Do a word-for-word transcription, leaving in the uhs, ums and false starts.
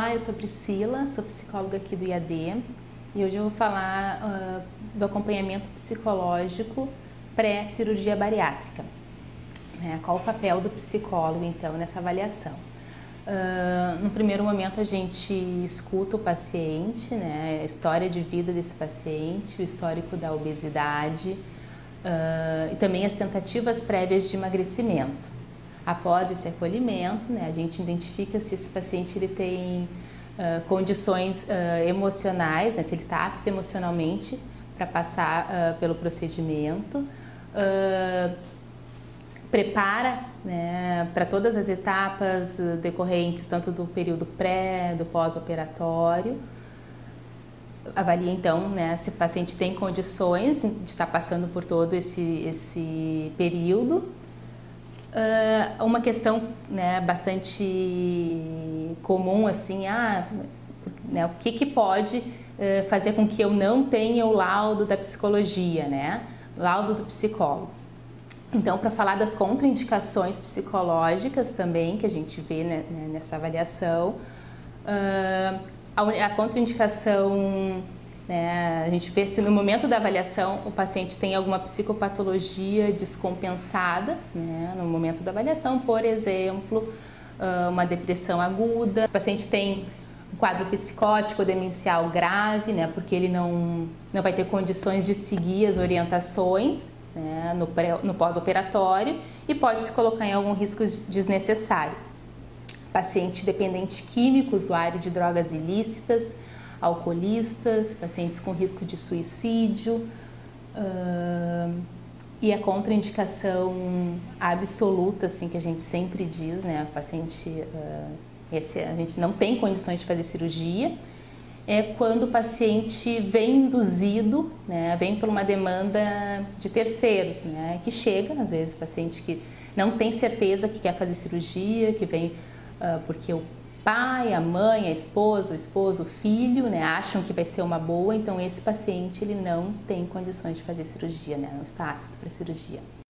Olá, eu sou Priscila, sou psicóloga aqui do I A D e hoje eu vou falar uh, do acompanhamento psicológico pré-cirurgia bariátrica. Né? Qual o papel do psicólogo, então, nessa avaliação? Uh, no primeiro momento, a gente escuta o paciente, né? A história de vida desse paciente, o histórico da obesidade uh, e também as tentativas prévias de emagrecimento. Após esse acolhimento, né, a gente identifica se esse paciente ele tem uh, condições uh, emocionais, né, se ele está apto emocionalmente para passar uh, pelo procedimento, uh, prepara, né, para todas as etapas uh, decorrentes, tanto do período pré, do pós-operatório. Avalia então, né, se o paciente tem condições de estar passando por todo esse, esse período. Uh, uma questão, né, bastante comum, assim, ah, né, o que, que pode uh, fazer com que eu não tenha o laudo da psicologia, né, laudo do psicólogo. Então, para falar das contraindicações psicológicas também, que a gente vê, né, nessa avaliação, uh, a, a contraindicação, né, a gente vê se no momento da avaliação o paciente tem alguma psicopatologia descompensada, né, no momento da avaliação, por exemplo, uma depressão aguda, o paciente tem um quadro psicótico ou demencial grave, né, porque ele não, não vai ter condições de seguir as orientações, né, no, pré, no pós-operatório e pode se colocar em algum risco desnecessário. Paciente dependente químico, usuário de drogas ilícitas, alcoolistas, pacientes com risco de suicídio uh, e a contraindicação absoluta, assim, que a gente sempre diz, né, o paciente, uh, esse, a gente não tem condições de fazer cirurgia, é quando o paciente vem induzido, né, vem por uma demanda de terceiros, né, que chega, às vezes, paciente que não tem certeza que quer fazer cirurgia, que vem uh, porque o pai, a mãe, a esposa, o esposo, o filho, né, acham que vai ser uma boa, então esse paciente ele não tem condições de fazer cirurgia, né, não está apto para cirurgia.